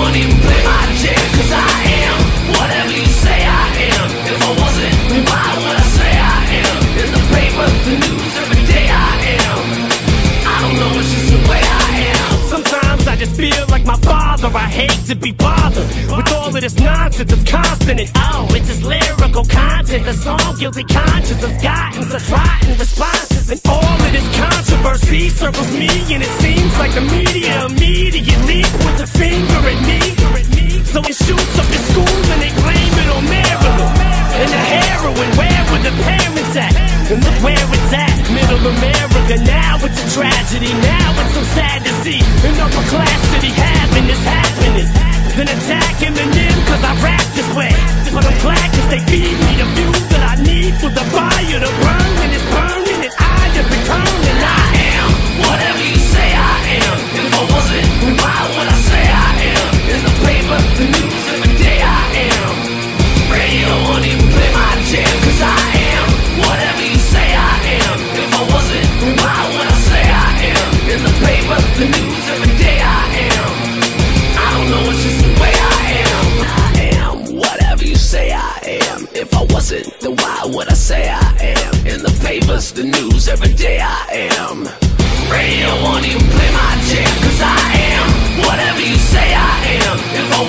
won't even play my jam, cause I am whatever you say I am. If I wasn't, then why would I say I am? In the paper, the news, every day I am. I don't know, it's just the way I am. Sometimes I just feel like my father. I hate to be bothered with all of this nonsense. It's constant and oh, it's just lyrical content. The song Guilty Conscience has gotten such rotten responses, and all of this controversy circles me, and it seems like the media immediately puts a finger at me. So it shoots up the school and they blame it on Maryland. And the heroin, where were the parents at? And look where it's at, middle America. Now it's a tragedy, now it's so sad to see an upper class city having this happiness. Then attack Eminem cause I rap this way. But I'm glad cause they feed me the fuel that I need for the fire to burn. And it's burning and I have returned, and I am whatever you say I am. If I wasn't, then why would I say I am? In the paper, the news, every day I am. Radio won't even play my jam, cause I am whatever you say I am. If I wasn't, then why would I say I am? In the paper, the news, every day I am. I don't know, it's just the way I am. I am whatever you say I am. If I wasn't, then why would I say I am? In the papers, the news, every day I am. Radio won't even play my jam, cause I am whatever you say I am. If I